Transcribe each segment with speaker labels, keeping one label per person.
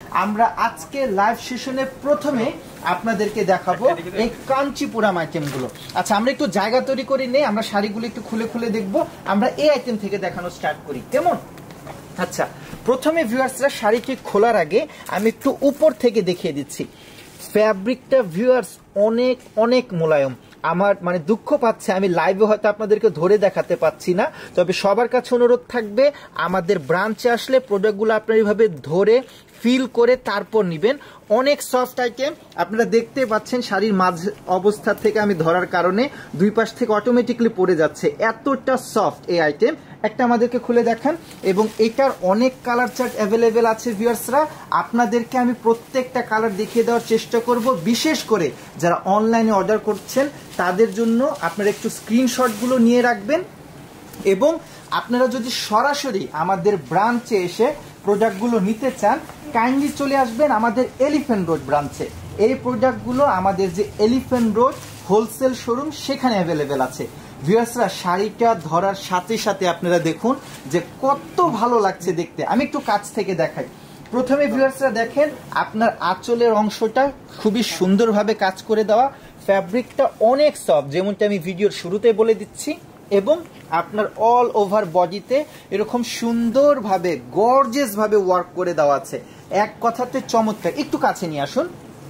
Speaker 1: আমরা আজকে লাইভ সেশনে প্রথমে আপনাদেরকে দেখাবো এই কাঞ্চিপুরাম আইটেমগুলো। আচ্ছা, আমরা একটু জায়গা তৈরি করে নেই, আমরা শাড়িগুলো একটু খুলে খুলে দেখবো। আমরা এই আইটেম থেকে দেখানো স্টার্ট করি, কেমন? আচ্ছা, প্রথমে ভিউয়ার্সরা শাড়িটি খোলার আগে আমি একটু উপর থেকে দেখিয়ে দিচ্ছি। ফ্যাব্রিকটা ভিউয়ার্স অনেক অনেক মোলায়েম। আমার মানে দুঃখ পাচ্ছে আমি লাইভে হয়তো আপনাদেরকে ধরে দেখাতে পাচ্ছি না, তবে সবার কাছে অনুরোধ থাকবে আমাদের ব্রাঞ্চে আসলে প্রোডাক্টগুলো আপনারা এইভাবে ধরে ফিল করে তারপর নেবেন। অনেক সফট আইটেম, আপনারা দেখতে পাচ্ছেন শাড়ির মাঝ অবস্থা থেকে আমি ধরার কারণে দুই পাশ থেকে অটোমেটিকলি পড়ে যাচ্ছে, এতটা সফট এই আইটেম। একটা আমাদেরকে খুলে দেখান। এবং এটার অনেক কালার চার্ট অ্যাভেলেবেল আছে ভিউয়ার্সরা, আপনাদেরকে আমি প্রত্যেকটা কালার দেখিয়ে দেওয়ার চেষ্টা করব। বিশেষ করে যারা অনলাইনে অর্ডার করছেন তাদের জন্য আপনারা একটু স্ক্রিনশটগুলো নিয়ে রাখবেন, এবং আপনারা যদি সরাসরি আমাদের ব্রাঞ্চে এসে প্রোডাক্টগুলো নিতে চান কাইন্ডলি চলে আসবেন আমাদের এলিফ্যান্ট রোড ব্রাঞ্চে। এই প্রোডাক্টগুলো আমাদের যে এলিফ্যান্ট রোড হোলসেল শোরুম সেখানে অ্যাভেলেবেল আছে। ভিউয়ার্সরা শাড়িটা ধরার সাথে সাথে আপনারা দেখুন যে কত ভালো লাগছে দেখতে। আমি একটু কাছ থেকে দেখাই। প্রথমে ভিউয়ার্সরা দেখেন আপনার আঁচলের অংশটা খুবই সুন্দরভাবে কাজ করে দেওয়া, ফ্যাব্রিকটা অনেক সফট যেমনটা আমি ভিডিওর শুরুতে বলে দিচ্ছি, এবং আপনার অল ওভার বডিতে এরকম সুন্দরভাবে গর্জিয়াস ভাবে ওয়ার্ক করে দেওয়া আছে, এক কথাতে চমৎকার। একটু কাছে নিয়ে আসুন।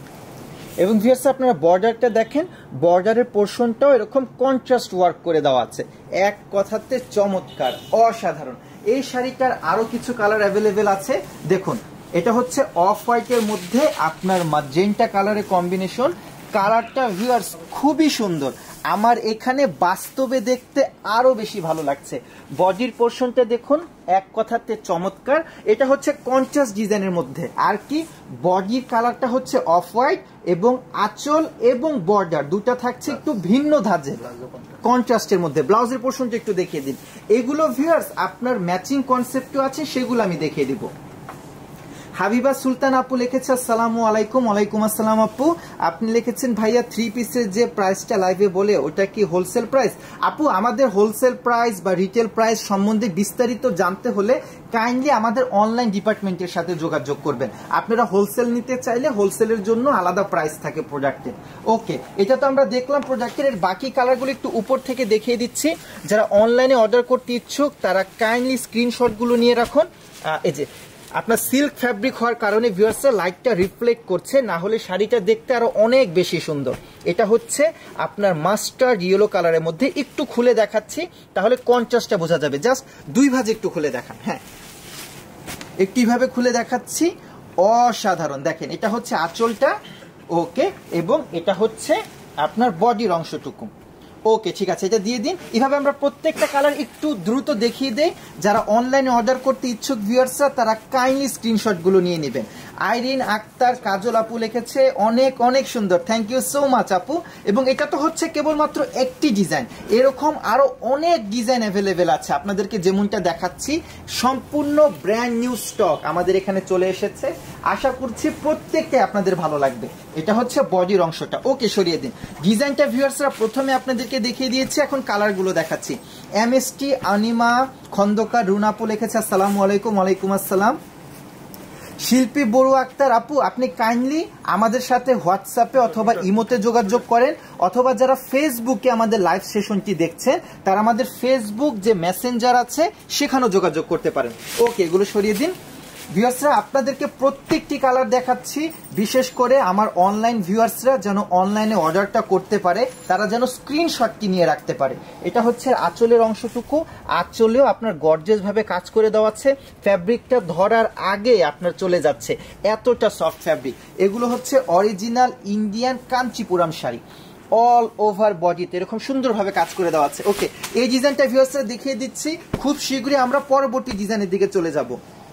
Speaker 1: এবং ভিউয়ার্স আপনারা বর্ডারটা দেখেন, বর্ডারের পোর্শনটাও এরকম কন্ট্রাস্ট ওয়ার্ক করে দেওয়া আছে, এক কথাতে চমৎকার, অসাধারণ। এই শাড়িটার আরো কিছু কালার অ্যাভেলেবেল আছে। দেখুন, এটা হচ্ছে অফ হোয়াইটের মধ্যে আপনার ম্যাজেন্টা কালারের কম্বিনেশন। কালারটা ভিউয়ার্স খুবই সুন্দর, আমার এখানে বাস্তবে দেখতে আরো বেশি ভালো লাগছে। বডির পোর্শনটা দেখুন, এক কথাতে চমৎকার। এটা হচ্ছে কন্ট্রাস্ট ডিজাইনের মধ্যে, আর কি বডির কালারটা হচ্ছে অফ হোয়াইট, এবং আঁচল এবং বর্ডার দুটা থাকছে একটু ভিন্ন ধাঁচে কন্ট্রাস্টের মধ্যে। ব্লাউজের পোর্শনটা একটু দেখিয়ে দিন। এগুলো ভিউয়ার্স আপনার ম্যাচিং কনসেপ্টও আছে, সেগুলো আমি দেখিয়ে দিব। হাবিবা সুলতান আপু লিখেছে আসসালামু আলাইকুম। ওয়ালাইকুম আসসালাম আপু। আপনি লিখেছেন ভাইয়া 3 পিসের যে প্রাইসটা লাইভে বলে ওটা কি হোলসেল প্রাইস? আপু, আমাদের হোলসেল প্রাইস বা রিটেল প্রাইস সম্বন্ধে বিস্তারিত জানতে হলে কাইন্ডলি আমাদের অনলাইন ডিপার্টমেন্টের সাথে যোগাযোগ করবেন। আপনারা হোলসেল নিতে চাইলে হোলসেলের জন্য আলাদা প্রাইস থাকে প্রোডাক্টের। ওকে, এটা তো আমরা দেখলাম প্রোডাক্টের। এর বাকি কালারগুলো একটু উপর থেকে দেখিয়ে দিচ্ছি। যারা অনলাইনে অর্ডার করতে ইচ্ছুক তারা কাইন্ডলি স্ক্রিনশটগুলো নিয়ে রাখুন। এই যে আপনার সিল্ক ফ্যাব্রিক হওয়ার কারণে ভিউয়ার্সরা লাইটটা রিফ্লেক্ট করছে, না হলে শাড়িটা দেখতে আরো অনেক বেশি সুন্দর। এটা হচ্ছে আপনার মাস্টার্ড ইয়েলো কালারের মধ্যে। একটু খুলে দেখাচ্ছি তাহলে কন্ট্রাস্টটা বোঝা যাবে। জাস্ট দুই ভাঁজ একটু খুলে দেখান। হ্যাঁ, একটু এইভাবে খুলে দেখাচ্ছি, অসাধারণ। দেখেন, এটা হচ্ছে আঁচলটা, ওকে, এবং এটা হচ্ছে আপনার বডির অংশটুকু। ওকে, ঠিক আছে, এটা দিয়ে দিন। এভাবে আমরা প্রত্যেকটা কালার একটু দ্রুত দেখিয়ে দেই। যারা অনলাইনে অর্ডার করতে ইচ্ছুক ভিউয়ার্সরা তারা কাইন্ডলি স্ক্রিনশটগুলো নিয়ে নেবেন। আইরিন আক্তার কাজল আপু লিখেছে অনেক অনেক সুন্দর, থ্যাংক ইউ সো মাচ আপু। এবং এটা তো হচ্ছে কেবলমাত্র একটি ডিজাইন, এরকম আরো অনেক ডিজাইন অ্যাভেলেবেল আছে। আপনাদেরকে যেমনটা দেখাচ্ছি সম্পূর্ণ ব্র্যান্ড নিউ স্টক আমাদের এখানে চলে এসেছে। আশা করছি প্রত্যেকটাই আপনাদের ভালো লাগবে। এটা হচ্ছে বডির অংশটা। ওকে, সরিয়ে দিন। ডিজাইনটা ভিউয়ার্সরা প্রথমে আপনাদেরকে দেখিয়ে দিয়েছি, এখন কালারগুলো দেখাচ্ছি। এমএসটি আনিমা খন্দকার রুনাপু লিখেছে আসসালামু আলাইকুম। ওয়ালাইকুম আসসালাম। শিল্পী বড়ু আক্তার আপু, আপনি কাইন্ডলি আমাদের সাথে হোয়াটসঅ্যাপে অথবা ইমোতে যোগাযোগ করেন, অথবা যারা ফেসবুকে আমাদের লাইভ সেশনটি দেখছেন তারা আমাদের ফেসবুক যে মেসেঞ্জার আছে সেখানেও যোগাযোগ করতে পারেন। ওকে, এগুলো সরিয়ে দিন। ভিউয়ার্সরা আপনাদেরকে প্রত্যেকটি কালার দেখাচ্ছি, বিশেষ করে আমার অনলাইন ভিউয়ার্সরা যেন অনলাইনে অর্ডারটা করতে পারে, তারা যেন স্ক্রিনশটটি নিয়ে রাখতে পারে। এটা হচ্ছে আঁচলের অংশটুকু, আঁচলেও আপনার গর্জিয়াস ভাবে কাজ করে দেওয়া আছে। ফ্যাব্রিকটা ধরার আগে আপনার চলে যাচ্ছে, এতটা সফট ফ্যাব্রিক। এগুলো হচ্ছে original Indian Kanchipuram sari, all over বডিতে এরকম সুন্দরভাবে কাজ করে দেওয়া আছে। ওকে, এই ডিজাইনটা ভিউয়ার্সরা দেখিয়ে দিচ্ছি। খুব শীঘ্রই আমরা পরবর্তী ডিজাইনের দিকে চলে যাব।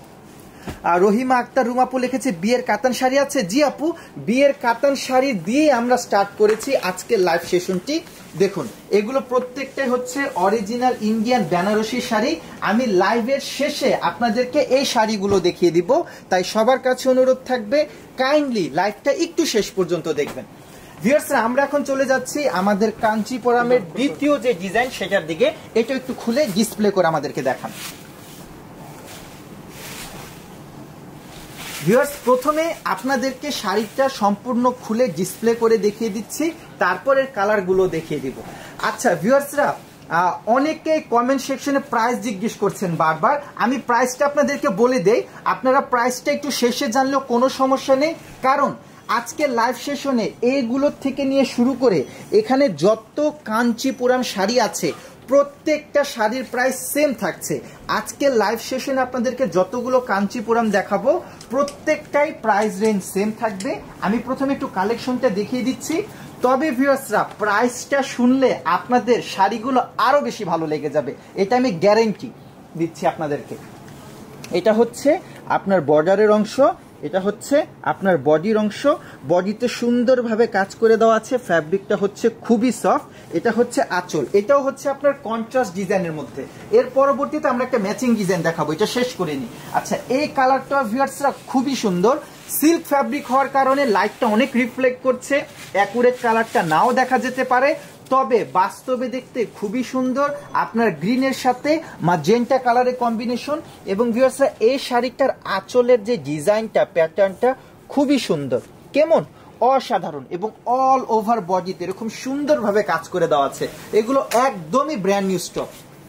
Speaker 1: আর রহিমা আক্তার রুমাপু লিখেছে বিয়ের কাতান শাড়ি আছে। জি আপু, বিয়ের কাতান শাড়ি দিয়ে আমরা স্টার্ট করেছি আজকের লাইভ সেশনটি। দেখুন, এগুলো প্রত্যেকটাই হচ্ছে অরিজিনাল ইন্ডিয়ান বেনারসি শাড়ি। আমি লাইভের শেষে আপনাদেরকে এই শাড়িগুলো দেখিয়ে দিব, তাই সবার কাছে অনুরোধ থাকবে কাইন্ডলি লাইভটা একটু শেষ পর্যন্ত দেখবেন। ভিউয়ার্সরা, আমরা এখন চলে যাচ্ছি আমাদের কাঞ্চিপুরামের দ্বিতীয় যে ডিজাইন সেটার দিকে। এটা একটু খুলে ডিসপ্লে করে আমাদেরকে দেখান। ভিউয়ার্স প্রথমে আপনাদেরকে শাড়িটা সম্পূর্ণ খুলে ডিসপ্লে করে দেখিয়ে দিচ্ছি, তারপরের কালারগুলো দেখিয়ে দিব। আচ্ছা ভিউয়ার্সরা, অনেকে কমেন্ট সেকশনে প্রাইস জিজ্ঞেস করছেন বারবার, আমি প্রাইসটা আপনাদেরকে বলে দেই, আপনারা প্রাইসটা একটু শেষে জানলেও কোনো সমস্যা নেই, কারণ আজকে লাইভ সেশনে এইগুলোর থেকে নিয়ে শুরু করে এখানে যত কাঞ্চিপুরাম শাড়ি আছে প্রত্যেকটা শাড়ির প্রাইস সেম থাকছে। আজকে লাইভ সেশনে আপনাদেরকে যতগুলো কাঞ্চিপুরাম দেখাবো প্রত্যেকটাই প্রাইস রেঞ্জ সেম থাকবে। আমি প্রথমে একটু কালেকশনটা দেখিয়ে দিচ্ছি, তবে ভিউয়ার্সরা প্রাইসটা শুনলে আপনাদের শাড়িগুলো আরো বেশি ভালো লেগে যাবে, এটা আমি গ্যারেন্টি দিচ্ছি আপনাদেরকে। এটা হচ্ছে আপনার বর্ডারের অংশ, এটা হচ্ছে আপনার বডির অংশ, বডিতে সুন্দরভাবে কাজ করে দেওয়া আছে, ফ্যাব্রিকটা হচ্ছে খুবই সফট। এটা হচ্ছে আঁচল, এটাও হচ্ছে আপনার কন্ট্রাস্ট ডিজাইনের মধ্যে। এর পরবর্তীতে আমরা একটা ম্যাচিং ডিজাইন দেখাবো, এটা শেষ করে নিই। আচ্ছা এই কালারটা ভিউয়ার্সরা খুবই সুন্দর, সিল্ক ফ্যাব্রিক হওয়ার কারণে লাইটটা অনেক রিফ্লেক্ট করছে, অ্যাকুরেট কালারটা নাও দেখা যেতে পারে, তবে বাস্তবে দেখতে খুবই সুন্দর। আপনার গ্রিনের সাথে ম্যাজেন্টা কালারের কম্বিনেশন, এবং ভিউয়ার্সরা এই শাড়িটার আঁচলের যে ডিজাইনটা প্যাটার্নটা খুবই সুন্দর, কেমন অসাধারণ, এবং অল ওভার বডিতে এরকম সুন্দরভাবে কাজ করে দেওয়া আছে। এগুলো একদমই ব্র্যান্ড নিউ স্টক।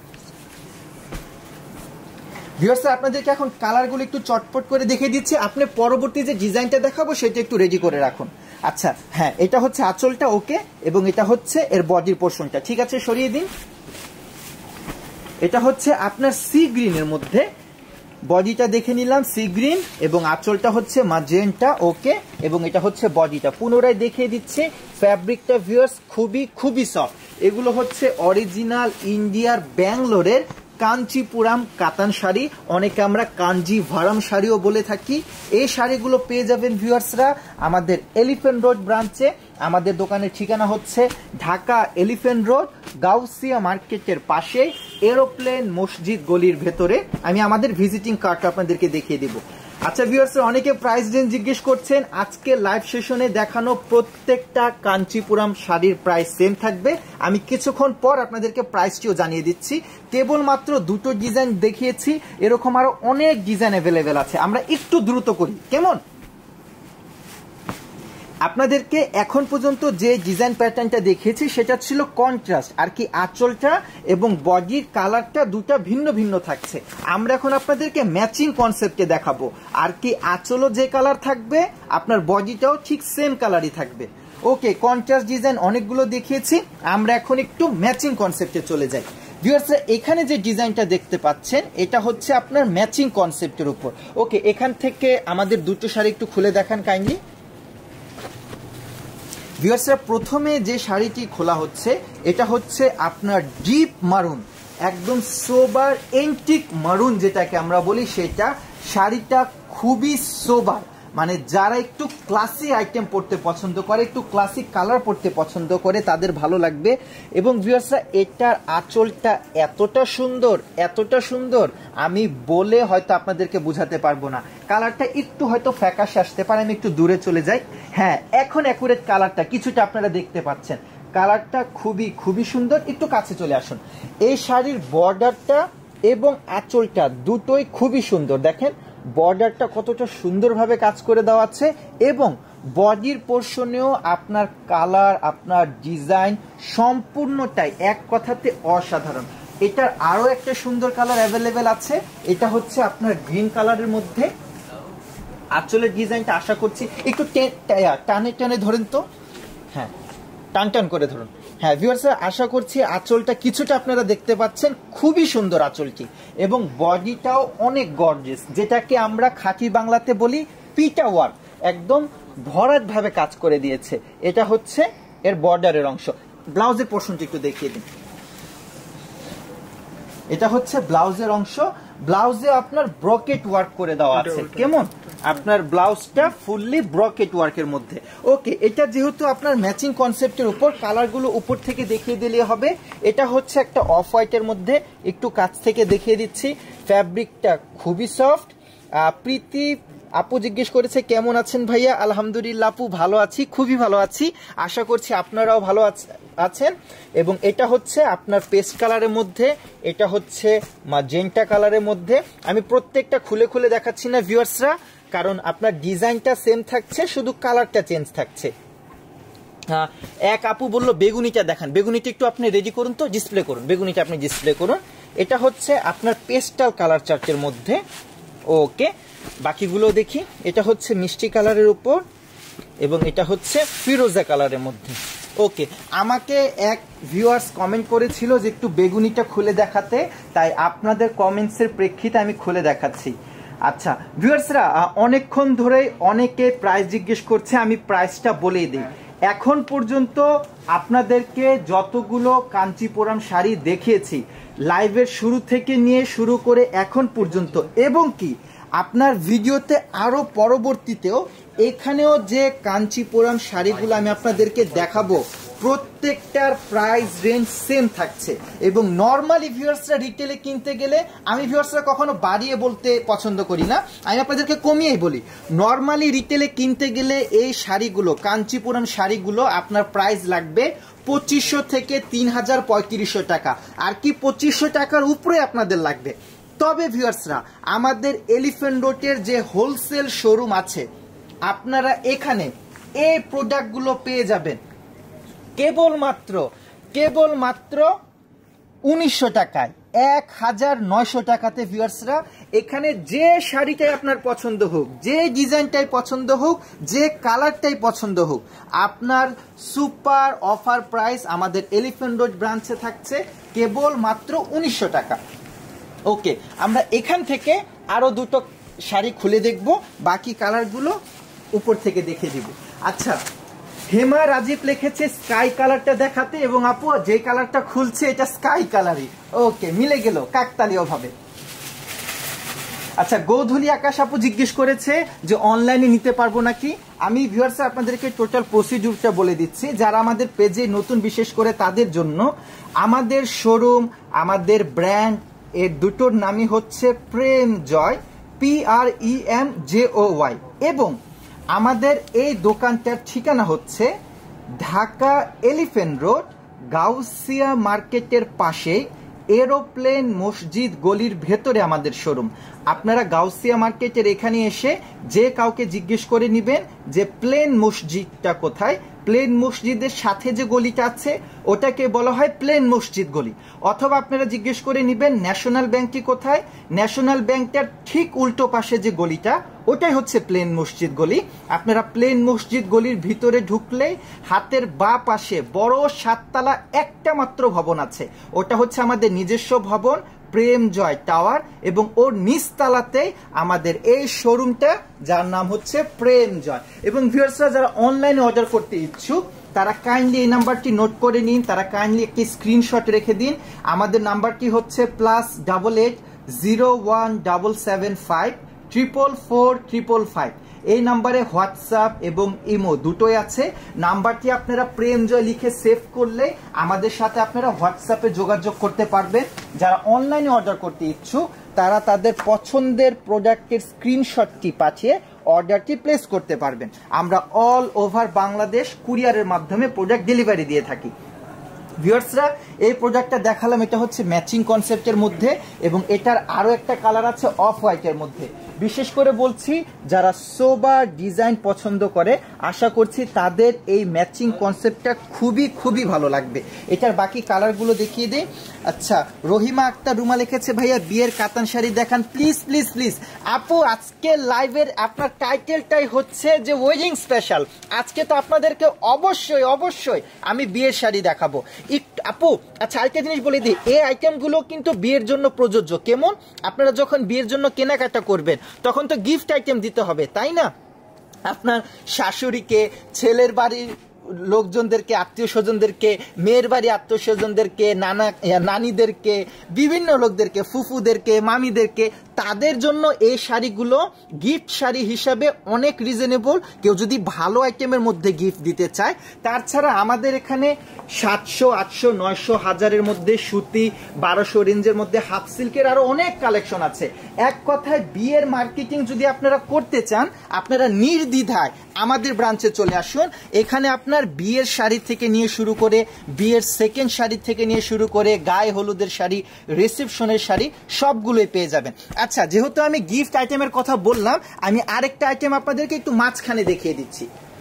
Speaker 1: ভিউয়ার্স আপনাদেরকে এখন কালারগুলো একটু চটপট করে দেখিয়ে দিচ্ছি, আপনি পরবর্তী যে ডিজাইনটা দেখাবো সেটা একটু রেডি করে রাখুন। আচ্ছা হ্যাঁ, এটা হচ্ছে আঁচলটা, ওকে, এবং এটা হচ্ছে এর বডির পোর্শনটা, ঠিক আছে সরিয়ে দিন। এটা হচ্ছে আপনার সি গ্রিনের মধ্যে, বডিটা দেখে নিলাম সি গ্রিন, এবং আঁচলটা হচ্ছে ম্যাজেন্টা, ওকে, এবং এটা হচ্ছে বডিটা। পুনরায় দেখিয়ে দিচ্ছে ফ্যাব্রিকটা ভিউয়ার্স খুবই সফট। এগুলো হচ্ছে অরিজিনাল ইন্ডিয়ার ব্যাঙ্গালোরের কাঞ্চিপুরাম কাতান শাড়ি, অনেকে আমরা কাঞ্জিভারাম শাড়িও বলে থাকি। এই শাড়িগুলো পেয়ে যাবেন ভিউয়ার্সরা আমাদের এলিফ্যান্ট রোড ব্রাঞ্চে। আমাদের দোকানের ঠিকানা হচ্ছে ঢাকা এলিফ্যান্ট রোড, গাউসিয়া মার্কেটের পাশে, এরোপ্লেন মসজিদ গলির ভেতরে। আমি আমাদের ভিজিটিং কার্ডটা আপনাদেরকে দেখিয়ে দিব। আচ্ছা ভিউয়ার্সরা, অনেকে প্রাইস রেঞ্জ জিজ্ঞেস করছেন, আজকে লাইভ সেশনে দেখানো প্রত্যেকটা কাঞ্চিপুরাম শাড়ির প্রাইস সেম থাকবে। আমি কিছুক্ষণ পর আপনাদেরকে প্রাইসটিও জানিয়ে দিচ্ছি। কেবলমাত্র দুটো ডিজাইন দেখিয়েছি, এরকম আরো অনেক ডিজাইন অ্যাভেলেবেল আছে, আমরা একটু দ্রুত করি কেমন। আপনাদেরকে এখন পর্যন্ত যে ডিজাইন প্যাটার্নটা দেখিয়েছি সেটা ছিল কন্ট্রাস্ট, আর কি আঁচলটা এবং বডির কালারটা দুটা ভিন্ন ভিন্ন থাকছে। আমরা এখন আপনাদেরকে ম্যাচিং কনসেপ্টে দেখাবো, আর কি আঁচলও যে কালার থাকবে আপনার বডিটাও ঠিক সেম কালারই থাকবে। ওকে, কন্ট্রাস্ট ডিজাইন অনেকগুলো দেখিয়েছি, আমরা এখন একটু ম্যাচিং কনসেপ্টে চলে যাই। ভিউয়ার্সরা এখানে যে ডিজাইনটা দেখতে পাচ্ছেন এটা হচ্ছে আপনার ম্যাচিং কনসেপ্টের উপর। ওকে, এখান থেকে আমাদের দুটো শাড়ি একটু খুলে দেখান কাইন্ডলি। ভিউয়ার্সরা প্রথমে যে শাড়িটি খোলা হচ্ছে এটা হচ্ছে আপনার ডিপ মারুন, একদম সোবার এন্টিক মারুন যেটাকে আমরা বলি, সেটা শাড়িটা খুবই সোবার, মানে যারা একটু ক্লাসি আইটেম পড়তে পছন্দ করে, একটু ক্লাসিক কালার পড়তে পছন্দ করে তাদের ভালো লাগবে। এবং ভিউয়ার্সরা এটার আঁচলটা এতটা সুন্দর আমি বলে হয়তো আপনাদেরকে বোঝাতে পারবো না। কালারটা একটু হয়তো ফ্যাকাশে আসতে পারে, আমি একটু দূরে চলে যাই। হ্যাঁ, এখন অ্যাকুরেট কালারটা কিছুটা আপনারা দেখতে পাচ্ছেন, কালারটা খুবই সুন্দর। একটু কাছে চলে আসুন। এই শাড়ির বর্ডারটা এবং আঁচলটা দুটোই খুবই সুন্দর, দেখেন বর্ডারটা কতটা সুন্দরভাবে কাজ করে দেওয়া আছে, এবং বডির পোর্শনেও আপনার কালার আপনার ডিজাইন সম্পূর্ণটাই এক কথাতে অসাধারণ। এটার আরো একটা সুন্দর কালার অ্যাভেলেবেল আছে, এটা হচ্ছে আপনার গ্রিন কালারের মধ্যে। আঁচলের ডিজাইনটা আশা করছি একটু টানে ধরেন তো, হ্যাঁ টান করে ধরুন। হ্যাঁ ভিউয়ার্সরা, আশা করছি আঁচলটা কিছুটা আপনারা দেখতে পাচ্ছেন, খুবই সুন্দর আঁচলটি, এবং বডিটাও অনেক গর্জিয়াস, যেটাকে আমরা খাঁটি বাংলাতে বলি পিটা ওয়ার্ক, একদম ভরাট ভাবে কাজ করে দিয়েছে। এটা হচ্ছে এর বর্ডারের অংশ। ব্লাউজের পোর্শনটা একটু দেখিয়ে দিন। এটা হচ্ছে ব্লাউজের অংশ, ব্লাউজে আপনার ব্রকেট ওয়ার্ক করে দেওয়া আছে, কেমন আপনার ব্লাউজটা ফুললি ব্রকেট ওয়ার্কের মধ্যে। ওকে, এটা যেহেতু আপনার ম্যাচিং কনসেপ্টের উপর, কালারগুলো উপর থেকে দেখিয়ে দিলে হবে। এটা হচ্ছে একটা অফ হোয়াইটের মধ্যে, একটু কাছ থেকে দেখিয়ে দিচ্ছি। ফ্যাব্রিকটা খুবই সফট। প্রীতি আপু জিজ্ঞেস করেছে কেমন আছেন ভাইয়া। আলহামদুলিল্লাহ আপু ভালো আছি, খুবই ভালো আছি, আশা করছি আপনারাও ভালো আছেন। এবং এটা হচ্ছে আপনার পেস্ট কালারের মধ্যে, এটা হচ্ছে ম্যাজেন্টা কালারের মধ্যে। আমি প্রত্যেকটা খুলে দেখাচ্ছি না ভিউয়ার্সরা, কারণ আপনার ডিজাইনটা সেম থাকছে, শুধু কালারটা চেঞ্জ থাকছে। এক আপু বললো বেগুনিটা দেখান, বেগুনিটা একটু আপনি রেডি করুন তো, ডিসপ্লে করুন, বেগুনিটা আপনি ডিসপ্লে করুন। এটা হচ্ছে আপনার পেস্টাল কালার চার্টের মধ্যে। ওকে, বাকিগুলো দেখি। এটা হচ্ছে মিষ্টি কালারের উপর এবং এটা হচ্ছে ফিরোজা কালারের মধ্যে। ওকে, আমাকে এক ভিউয়ার্স কমেন্ট করেছিল যে একটু বেগুনিটা খুলে দেখাতে, তাই আপনাদের কমেন্টসের প্রেক্ষিতে আমি খুলে দেখাচ্ছি। আচ্ছা ভিউয়ার্সরা, অনেকক্ষণ ধরে অনেকে প্রাইস জিজ্ঞেস করছে, আমি প্রাইসটা বলেই দিই। এখন পর্যন্ত আপনাদেরকে যতগুলো কাঞ্চিপুরম শাড়ি দেখিয়েছি লাইভের শুরু থেকে নিয়ে শুরু করে এখন পর্যন্ত, এবং কি আপনার ভিডিওতে আরো পরবর্তীতেও এখানেও যে কাঞ্চিপুরম শাড়িগুলো আমি আপনাদেরকে দেখাবো প্রত্যেকটার প্রাইস রেঞ্জ সেম থাকছে। এবং নর্মালি ভিউয়ার্সরা রিটেলে কিনতে গেলে, আমি ভিউয়ার্সরা কখনো বাড়িয়ে বলতে পছন্দ করি না, আমি আপনাদেরকে কমিয়েই বলি। নর্মালি রিটেলে কিনতে গেলে এই শাড়িগুলো, কাঞ্চিপুরম শাড়িগুলো আপনার প্রাইস লাগবে 2500 থেকে 3500 টাকা, আর কি 2500 টাকার উপরে আপনাদের লাগবে। তবে ভিউয়ার্সরা, আমাদের এলিফ্যান্ট রোডের যে হোলসেল শোরুম আছে, আপনারা এখানে এই প্রোডাক্টগুলো পেয়ে যাবেন কেবলমাত্র 1900 টাকায়, 1900 টাকাতে। ভিউয়ার্সরা, এখানে যে শাড়িটাই আপনার পছন্দ হোক, যে ডিজাইনটাই পছন্দ হোক, যে কালারটাই পছন্দ হোক, আপনার সুপার অফার প্রাইস আমাদের এলিফ্যান্ট রোড ব্রাঞ্চে থাকছে কেবলমাত্র 1900 টাকা। ওকে, আমরা এখান থেকে আরো দুটো শাড়ি খুলে দেখব, বাকি কালারগুলো উপর থেকে দেখে দিব। আচ্ছা, হেমা রাজীব লিখেছে স্কাই কালারটা দেখাতে, এবং আপু যে কালারটা খুলছে এটা স্কাই কালারই। ওকে, মিলে গেল কাকতালীয় ভাবে। আচ্ছা, গৌধুলি আকাশ আপু জিজ্ঞেস করেছে যে অনলাইনে নিতে পারবো নাকি। আমি ভিউয়ার্স আপনাদেরকে টোটাল প্রসিডিউরটা বলে দিচ্ছি, যারা আমাদের পেজে নতুন বিশেষ করে তাদের জন্য। আমাদের শোরুম, আমাদের ব্র্যান্ড, এর দুটোর নামই হচ্ছে প্রেমজয়, PREMJoy, এবং আমাদের এই দোকানটার ঠিকানা হচ্ছে ঢাকা এলিফ্যান্ট রোড, গাউসিয়া মার্কেটের পাশে এরোপ্লেন মসজিদ গলির ভেতরে আমাদের শোরুম। আপনারা গাউসিয়া মার্কেটের এখানে এসে যে কাউকে জিজ্ঞেস করে নেবেন যে প্লেন মসজিদটা কোথায়। প্লেন মসজিদের সাথে যে গলিটা আছে ওটাকে বলা হয় প্লেন মসজিদ গলি। অথবা আপনারা জিজ্ঞেস করে নেবেন ন্যাশনাল ব্যাংকটি কোথায়। ন্যাশনাল ব্যাংকটার ঠিক উল্টো পাশে যে গলিটা, ওটাই হচ্ছে প্লেন মসজিদ গলি। আপনারা প্লেন মসজিদ গলির ভিতরে ঢুকলেই হাতের বাঁ পাশে বড় 7 তলা একটা মাত্র ভবন আছে, ওটা হচ্ছে আমাদের নিজস্ব ভবন প্রেমজয় টাওয়ার, এবং ওর নিচতলাতেই আমাদের এই শোরুমটা, যার নাম হচ্ছে প্রেমজয়। এবং ভিউয়ার্সরা যারা অনলাইনে অর্ডার করতে ইচ্ছুক তারা কাইন্ডলি এই নাম্বারটি নোট করে নিন, তারা কাইন্ডলি একটি স্ক্রিনশট রেখে দিন। আমাদের নাম্বারটি হচ্ছে +88 01775 44455। এই নাম্বারে হোয়াটসঅ্যাপ এবং ইমো দুটোই আছে। নাম্বারটি আপনারা প্রেমজয় লিখে সেভ করলে আমাদের সাথে আপনারা হোয়াটসঅ্যাপে যোগাযোগ করতে পারবেন। যারা অনলাইনে অর্ডার করতে ইচ্ছুক তারা তাদের পছন্দের প্রোডাক্টের স্ক্রিনশটটি পাঠিয়ে অর্ডারটি প্লেস করতে পারবেন। আমরা অল ওভার বাংলাদেশ কুরিয়ারের মাধ্যমে প্রোডাক্ট ডেলিভারি দিয়ে থাকি। ভিউয়ার্সরা, এই প্রোডাক্টটা দেখালাম, এটা হচ্ছে ম্যাচিং কনসেপ্টের মধ্যে, এবং এটার আরো একটা কালার আছে অফ হোয়াইটের মধ্যে। বিশেষ করে বলছি যারা সোবার ডিজাইন পছন্দ করে, আশা করছি তাদের এই ম্যাচিং কনসেপ্টটা খুবই ভালো লাগবে। এটার বাকি কালারগুলো দেখিয়ে দিই। আচ্ছা, রহিমা আক্তার রুমা লিখেছে ভাইয়া বিয়ের কাতান শাড়ি দেখান প্লিজ প্লিজ প্লিজ। আপু, আজকে লাইভের আপনার টাইটেলটাই হচ্ছে যে ওয়েডিং স্পেশাল। আজকে তো আপনাদেরকে অবশ্যই আমি বিয়ের শাড়ি দেখাবো। আপু আচ্ছা, আরেকটা জিনিস বলে দিই, এই আইটেমগুলো কিন্তু বিয়ের জন্য প্রযোজ্য। কেমন? আপনারা যখন বিয়ের জন্য কেনাকাটা করবেন তখন তো গিফট আইটেম দিতে হবে, তাই না? আপনার শাশুড়িকে, ছেলের বাড়ির লোকজনদেরকে, আত্মীয় স্বজনদেরকে, মেয়ের বাড়ি আত্মীয় স্বজনদেরকে, নানিদেরকে, বিভিন্ন লোকদেরকে, ফুফুদেরকে, মামিদেরকে, তাদের জন্য এই শাড়িগুলো গিফট শাড়ি হিসাবে অনেক রিজনেবল। কেউ যদি ভালো আইটেমের মধ্যে গিফট দিতে চায়, তাছাড়া আমাদের এখানে 700, 800, 900, 1000-এর মধ্যে সুতি, 1200 রেঞ্জের মধ্যে হাফ সিল্কের আরো অনেক কালেকশন আছে। এক কথায় বিয়ের মার্কেটিং যদি আপনারা করতে চান, আপনারা নির্দ্বিধায় আমাদের ব্রাঞ্চে চলে আসুন। এখানে আপনার বিয়ের শাড়ি থেকে নিয়ে শুরু করে, বিয়ের সেকেন্ড শাড়ি থেকে নিয়ে শুরু করে, গায়ে হলুদের শাড়ি, রিসেপশনের শাড়ি সবগুলোই পেয়ে যাবেন। আচ্ছা, যেহেতু আমি গিফট আইটেমের কথা বললাম, আমি আরেকটা আইটেম আপনাদেরকে একটু মাঝখানে দেখিয়ে দিচ্ছি।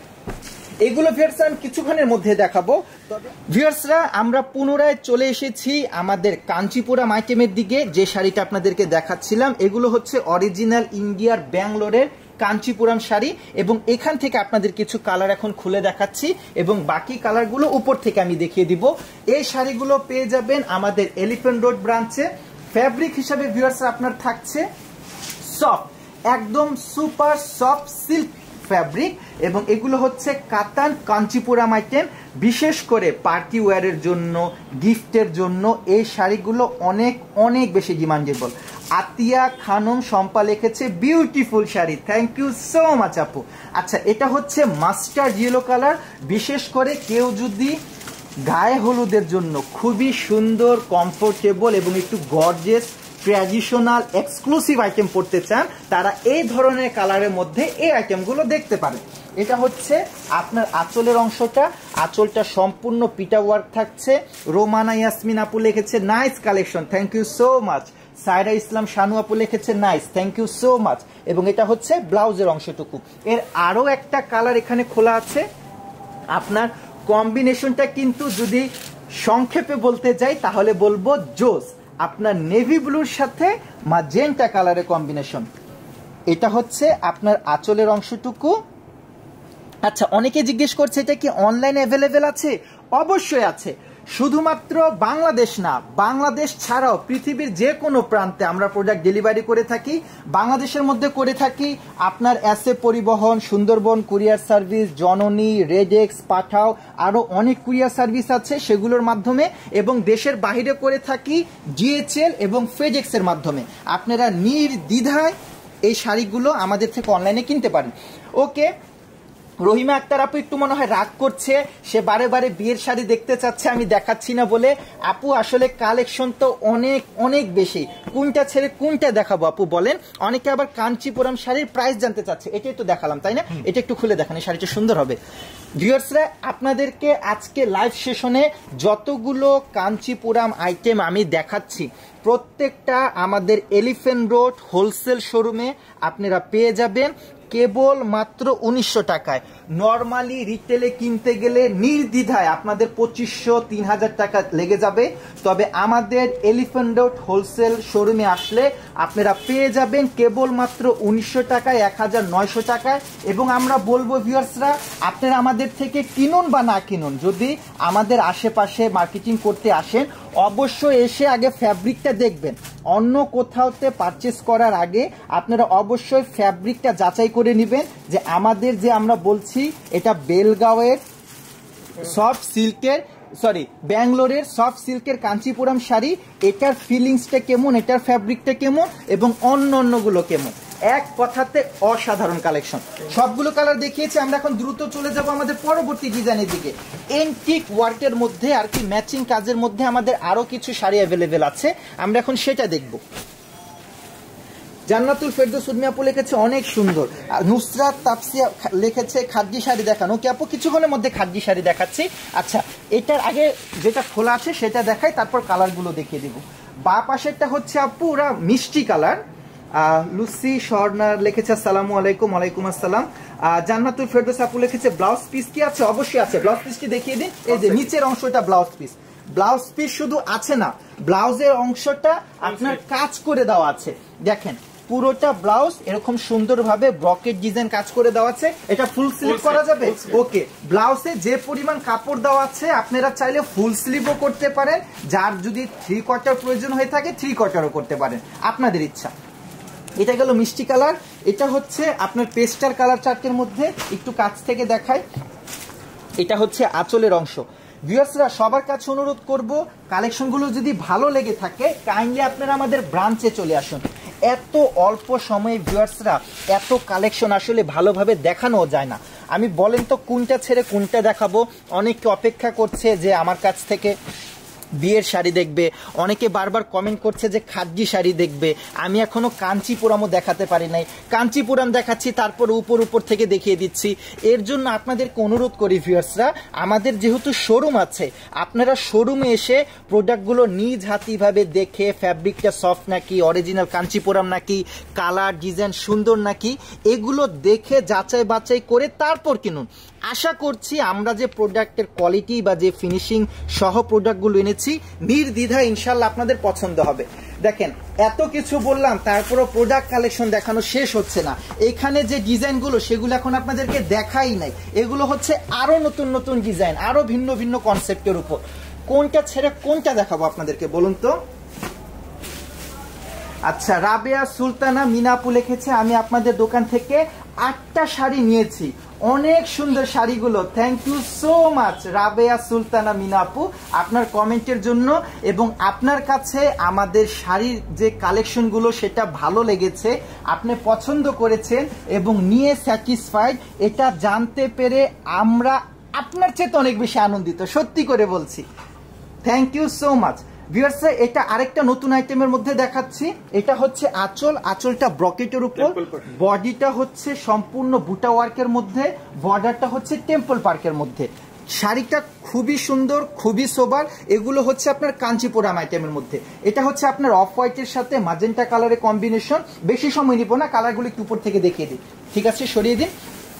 Speaker 1: এগুলো ভিউয়ার্স আমি কিছুক্ষণের মধ্যে দেখাবো। ভিউয়ার্সরা, আমরা পুনরায় চলে এসেছি আমাদের কাঞ্চিপুরাম আইটেমের দিকে। যে শাড়িটা আপনাদেরকে দেখাচ্ছিলাম, এগুলো হচ্ছে অরিজিনাল ইন্ডিয়ার ব্যাঙ্গালোরের কাঞ্চিপুরাম শাড়ি, এবং এখান থেকে আপনাদের কিছু কালার এখন খুলে দেখাচ্ছি এবং বাকি কালারগুলো উপর থেকে আমি দেখিয়ে দিব। এই শাড়িগুলো পেয়ে যাবেন আমাদের এলিফ্যান্ট রোড ব্রাঞ্চে। ফ্যাব্রিক হিসাবে ভিউয়ার্সরা আপনার থাকছে সফট, একদম সুপার সফট সিল্ক ফ্যাব্রিক, এবং এগুলো হচ্ছে কাতান কাঞ্চিপুরাম আইটেম। বিশেষ করে পার্টি ওয়্যারের জন্য, গিফটের জন্য এই শাড়িগুলো অনেক অনেক বেশি ডিমান্ডেবল। আতিয়া খানম শম্পা লিখেছে beautiful sari, thank you so much আপু। আচ্ছা, এটা হচ্ছে মাস্টার্ড ইয়েলো কালার। বিশেষ করে কেউ যদি গায়ে হলুদের জন্য খুবই সুন্দর, কমফোর্টেবল এবং একটু গর্জিয়াস, ট্র্যাডিশনাল, এক্সক্লুসিভ আইটেম পড়তে চান, তারা এই ধরনের কালারের মধ্যে এই আইটেমগুলো দেখতে পারেন। এটা হচ্ছে আপনার আঁচলের অংশটা, আঁচলটা সম্পূর্ণ পিটা ওয়ার্ক থাকছে। রোমানা ইয়াসমিন আপু লিখেছে nice collection, thank you so much. Saira Islam Shanu আপু লিখেছে nice, thank you so much. এবং এটা হচ্ছে ব্লাউজের অংশটুকু। এর আরও একটা কালার এখানে খোলা আছে। আপনার কম্বিনেশনটা কিন্তু যদি সংক্ষেপে বলতে যাই তাহলে বলবো জোস। আপনার নেভি ব্লুর সাথে ম্যাজেন্টা কালারের কম্বিনেশন। এটা হচ্ছে আপনার আঁচলের অংশটুকু। আচ্ছা, অনেকে জিজ্ঞেস করছে এটা কি অনলাইনে অ্যাভেলেবেল আছে? অবশ্যই আছে। শুধুমাত্র বাংলাদেশ না, বাংলাদেশ ছাড়াও পৃথিবীর যে কোনো প্রান্তে আমরা প্রোডাক্ট ডেলিভারি করে থাকি। বাংলাদেশের মধ্যে করে থাকি আপনার এসএ পরিবহন, সুন্দরবন কুরিয়ার সার্ভিস, জননী, রেডেক্স, পাঠাও, আরও অনেক কুরিয়ার সার্ভিস আছে সেগুলোর মাধ্যমে, এবং দেশের বাইরে করে থাকি জিএচএল এবং ফেডেক্সের মাধ্যমে। আপনারা নির্দ্বিধায় এই শাড়িগুলো আমাদের থেকে অনলাইনে কিনতে পারেন। ওকে, রহিমা আক্তার আপু একটু মনে হয় রাগ করছে, সে বারে বারে বিয়ের শাড়ি দেখতে চাচ্ছে, আমি দেখাচ্ছি না বলে। আপু আসলে কালেকশন তো অনেক অনেক বেশি, কোনটা ছেড়ে কোনটা দেখাবো আপু বলেন? অনেকে আবার কাঞ্চিপুরাম শাড়ির প্রাইস জানতে চাচ্ছে, এটাই তো দেখালাম তাই না? এটা একটু খুলে দেখান, এই শাড়িটা সুন্দর হবে। ভিউয়ার্সরা, আপনাদেরকে আজকে লাইভ সেশনে যতগুলো কাঞ্চিপুরাম আইটেম আমি দেখাচ্ছি, প্রত্যেকটা আমাদের এলিফ্যান্ট রোড হোলসেল শোরুমে আপনারা পেয়ে যাবেন কেবল মাত্র 1900 টাকায়। নর্মালি রিটেলে কিনতে গেলে নির্দ্বিধায় আপনাদের 2500-3000 টাকা লেগে যাবে, তবে আমাদের এলিফ্যান্ট রোড হোলসেল শোরুমে আসলে আপনারা পেয়ে যাবেন কেবল মাত্র 1900 টাকায়, 1900 টাকায়। এবং আমরা বলবো ভিউয়ার্সরা, আপনারা আমাদের থেকে কিনুন বা না কিনুন, যদি আমাদের আশেপাশে মার্কেটিং করতে আসেন, অবশ্যই এসে আগে ফ্যাব্রিকটা দেখবেন। অন্য কোথাওতে পারচেস করার আগে আপনারা অবশ্যই ফ্যাব্রিকটা যাচাই করে নেবেন যে আমাদের যে আমরা বলছি এটা বেলগাঁওয়ের সফট সিল্কের, ব্যাঙ্গালোরের সফট সিল্কের কাঞ্চিপুরাম শাড়ি, এটার ফিলিংসটা কেমন, এটার ফ্যাব্রিকটা কেমন এবং অন্যগুলো কেমন, এক কথাতে অসাধারণ কালেকশন। সবগুলো কালার দেখিয়েছি, আমরা এখন দ্রুত চলে যাব আমাদের পরবর্তী ডিজাইনের দিকে। এন্টিক ওয়ার্কের মধ্যে আর কি ম্যাচিং কাজের মধ্যে আমাদের আরো কিছু শাড়ি অ্যাভেলেবেল আছে, আমরা এখন সেটা দেখব। জান্নাতুল ফেরদৌস উর্মি আপু লিখেছে অনেক সুন্দর। নুসরাত তাপসিয়া লিখেছে খাদ্যি শাড়ি দেখান। ওকে আপু, কিছুক্ষণের মধ্যে খাদ্যি শাড়ি দেখাচ্ছি। আচ্ছা, এটার আগে যেটা খোলা আছে সেটা দেখাই, তারপর কালারগুলো দেখিয়ে দিব। বা পাশেরটা হচ্ছে আপু ওরা মিষ্টি কালার। লুসি স্বর্ণার লিখেছে আসসালামু আলাইকুম। ওয়ালাইকুম আসসালাম। জান্নাতুল ফেরদৌস আপু লিখেছে ব্লাউজ পিস কি আছে? অবশ্যই আছে, ব্লাউজ পিসটি দেখিয়ে দিন। এই যে নিচের অংশটা ব্লাউজ পিস। ব্লাউজ পিস শুধু আছে না, ব্লাউজের অংশটা আপনার কাজ করে দেওয়া আছে। দেখেন, পুরোটা ব্লাউজ এরকম সুন্দরভাবে ব্রকেট ডিজাইন কাজ করে দেওয়া আছে। এটা ফুল স্লিভ করা যাবে। ওকে, ব্লাউজে যে পরিমাণ কাপড় দেওয়া আছে আপনারা চাইলে ফুল স্লিভও করতে পারেন, যার যদি 3/4 প্রয়োজন হয়ে থাকে 3/4ও করতে পারেন, আপনাদের ইচ্ছা। এটা গেল মিষ্টি কালার। এটা হচ্ছে আপনার পেস্টাল কালার চার্টের মধ্যে, একটু কাছ থেকে দেখাই। এটা হচ্ছে আঁচলের অংশ। ভিউয়ার্সরা, সবার কাছে অনুরোধ করব, কালেকশনগুলো যদি ভালো লেগে থাকে কাইন্ডলি আপনারা আমাদের ব্রাঞ্চে চলে আসুন। এত অল্প সময়ে ভিউয়ার্সরা এত কালেকশন আসলে ভালোভাবে দেখানো যায় না। আমি বলেন তো কোনটা ছেড়ে কোনটা দেখাবো, অনেকে অপেক্ষা করছে যে আমার কাছ থেকে বিয়ের শাড়ি দেখবে, অনেকে বারবার কমেন্ট করছে যে খাদ্যি শাড়ি দেখবে। আমি এখনো কাঞ্চিপুরামও দেখাতে পারি নাই, কাঞ্চিপুরাম দেখাচ্ছি, তারপর উপর থেকে দেখিয়ে দিচ্ছি। এর জন্য আপনাদেরকে অনুরোধ করি ভিউয়ার্সরা, আমাদের যেহেতু শোরুম আছে, আপনারা শোরুমে এসে প্রোডাক্টগুলো নিজ হাতিভাবে দেখে ফ্যাব্রিকটা সফট নাকি, অরিজিনাল কাঞ্চিপুরাম নাকি, কালার ডিজাইন সুন্দর নাকি, এগুলো দেখে যাচাই বাছাই করে তারপর কিনুন। আশা করছি আমরা যে প্রোডাক্টের কোয়ালিটি বা যে ফিনিশিং সহ প্রোডাক্টগুলো এনেছি নির্দ্বিধায় ইনশাল্লাহ আপনাদের পছন্দ হবে। দেখেন এত কিছু বললাম, তারপরও প্রোডাক্ট কালেকশন দেখানো শেষ হচ্ছে না। এখানে যে ডিজাইনগুলো সেগুলো এখন আপনাদেরকে দেখাই নাই, এগুলো হচ্ছে আরো নতুন নতুন ডিজাইন, আরো ভিন্ন ভিন্ন কনসেপ্টের উপর। কোনটা ছেড়ে কোনটা দেখাবো আপনাদেরকে বলুন তো? আচ্ছা, রাবেয়া সুলতানা মিনাপু লিখেছে, আমি আপনাদের দোকান থেকে 8টা শাড়ি নিয়েছি, অনেক সুন্দর শাড়িগুলো। Thank you so much Rabeya Sultana মিনাপু আপনার কমেন্টের জন্য। এবং আপনার কাছে আমাদের শাড়ির যে কালেকশনগুলো সেটা ভালো লেগেছে, আপনি পছন্দ করেছেন এবং নিয়ে স্যাটিসফাইড, এটা জানতে পেরে আমরা আপনার চেয়ে অনেক বেশি আনন্দিত, সত্যি করে বলছি। Thank you so much viewers. এটা আরেকটা নতুন আইটেমের মধ্যে দেখাচ্ছি। এটা হচ্ছে আঁচল, আঁচলটা ব্রকেটের উপর, বডিটা হচ্ছে সম্পূর্ণ বুটা ওয়ার্কের মধ্যে, বর্ডারটা হচ্ছে টেম্পল পার্কের মধ্যে। শাড়িটা খুবই সুন্দর, খুবই সোবার। এগুলো হচ্ছে আপনার কাঞ্চিপুরাম আইটেমের মধ্যে। এটা হচ্ছে আপনার অফ হোয়াইটের সাথে ম্যাজেন্টা কালারের কম্বিনেশন। বেশি সময় নিব না, কালারগুলো একটু উপর থেকে দেখিয়ে দিই, ঠিক আছে? সরিয়ে দিন।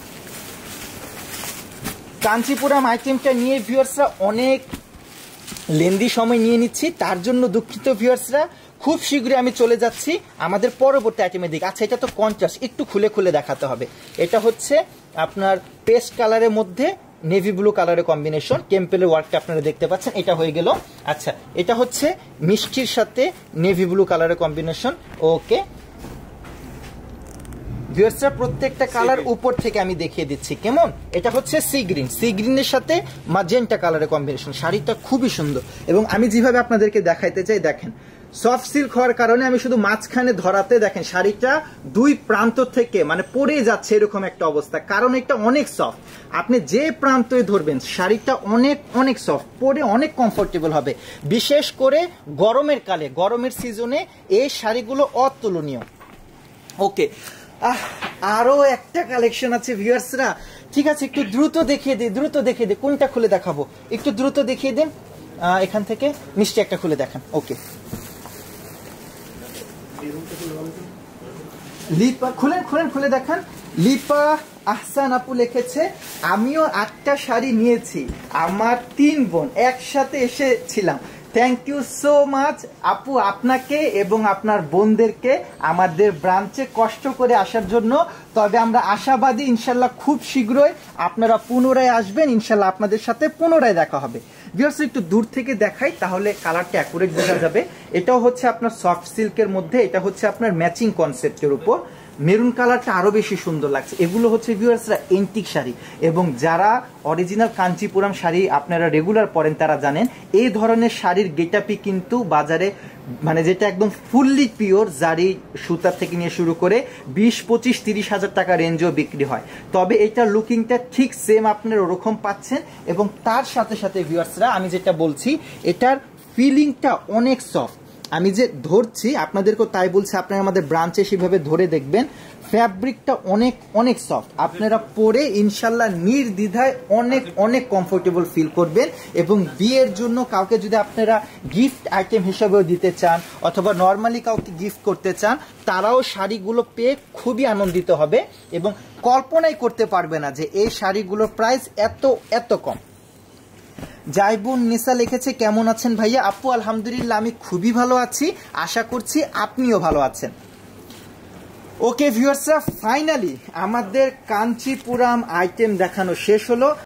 Speaker 1: কাঞ্চিপুরাম আইটেমটা নিয়ে ভিউয়ার্সরা অনেক লেন্দি সময় নিয়ে নিচ্ছি, তার জন্য দুঃখিত ভিউয়ার্সরা। খুব শীঘ্রই আমি চলে যাচ্ছি আমাদের পরবর্তী আইটেমের দিকে। আচ্ছা, এটা তো কন্ট্রাস্ট, একটু খুলে খুলে দেখাতে হবে। এটা হচ্ছে আপনার পেস্ট কালারের মধ্যে নেভি ব্লু কালারের কম্বিনেশন, টেম্পলের ওয়ার্কটা আপনারা দেখতে পাচ্ছেন, এটা হয়ে গেল। আচ্ছা, এটা হচ্ছে মিষ্টির সাথে নেভি ব্লু কালারের কম্বিনেশন। ওকে ভিউয়ার্সরা, প্রত্যেকটা কালার উপর থেকে আমি দেখিয়ে দিচ্ছি কেমন। এটা হচ্ছে সি গ্রিন, সি গ্রিনের সাথে ম্যাজেন্টা কালারের কম্বিনেশন। শাড়িটা খুবই সুন্দর এবং আমি যেভাবে আপনাদেরকে দেখাইতে চাই, দেখেন সফট সিল্ক হওয়ার কারণে আমি শুধু মাঝখানে ধরাতে, দেখেন শাড়িটা দুই প্রান্ত থেকে মানে পড়ে যাচ্ছে এরকম একটা অবস্থা, কারণ এটা অনেক সফট। আপনি যে প্রান্তই ধরবেন শাড়িটা অনেক অনেক সফট, পরে অনেক কমফোর্টেবল হবে। বিশেষ করে গরমের কালে, গরমের সিজনে এই শাড়িগুলো অতুলনীয়। ওকে, আরো একটা কালেকশন আছে ভিউয়ার্সরা, ঠিক আছে? একটু দ্রুত দেখিয়ে দিই, দ্রুত দেখিয়ে দিই। কোনটা খুলে দেখাবো? একটু দ্রুত দেখিয়ে দিন। এখান থেকে মিষ্টি একটা খুলে দেখান। ওকে, লিপা খুলেন খুলেন খুলে দেখান। লিপা আহসান আপু লিখেছে, আমিও 8টা শাড়ি নিয়েছি, আমার 3 বোন একসাথে এসেছিলাম। থ্যাংক ইউ সো মাচ আপু, আপনাকে এবং আপনার বোনদেরকে আমাদের ব্রাঞ্চে কষ্ট করে আসার জন্য। তবে আমরা আশাবাদী ইনশাল্লাহ খুব শীঘ্রই আপনারা পুনরায় আসবেন, ইনশাল্লাহ আপনাদের সাথে পুনরায় দেখা হবে। ভিউয়ার্স, একটু দূর থেকে দেখাই তাহলে কালারটা অ্যাকুরেট বোঝা যাবে। এটাও হচ্ছে আপনার সফট সিল্কের মধ্যে, এটা হচ্ছে আপনার ম্যাচিং কনসেপ্টের উপর। মেরুন কালারটা আরো বেশি সুন্দর লাগছে। এগুলো হচ্ছে ভিউয়ার্সরা এন্টিক শাড়ি, এবং যারা অরিজিনাল কাঞ্চিপুরাম শাড়ি আপনারা রেগুলার পরেন তারা জানেন এই ধরনের শাড়ির গেটআপই কিন্তু বাজারে মানে যেটা একদম ফুললি পিওর জারি সুতার থেকে নিয়ে শুরু করে 20, 25, 30 হাজার টাকা রেঞ্জও বিক্রি হয়। তবে এটা লুকিংটা ঠিক সেম আপনারা ওরকম পাচ্ছেন, এবং তার সাথে সাথে ভিউয়ার্সরা আমি যেটা বলছি এটার ফিলিংটা অনেক সফট। আমি যে ধরছি আপনাদেরকেও তাই বলছি, আপনারা আমাদের ব্রাঞ্চে সেভাবে ধরে দেখবেন, ফ্যাব্রিকটা অনেক অনেক সফট। আপনারা পরে ইনশাল্লাহ নির্দ্বিধায় অনেক অনেক কমফোর্টেবল ফিল করবেন। এবং বিয়ের জন্য কাউকে যদি আপনারা গিফট আইটেম হিসেবেও দিতে চান অথবা নর্মালি কাউকে গিফট করতে চান, তারাও শাড়িগুলো পেয়ে খুবই আনন্দিত হবে এবং কল্পনাই করতে পারবে না যে এই শাড়িগুলোর প্রাইস এত এত কম। জাইবুন নিসা লিখেছে, কেমন আছেন ভাইয়া? আপু আলহামদুলিল্লাহ আমি খুবই ভালো আছি, আশা করছি আপনিও ভালো আছেন। ওকে ভিউয়ার্সরা, ফাইনালি আমাদের কাঞ্চিপুরাম আইটেম দেখানো শেষ হলো।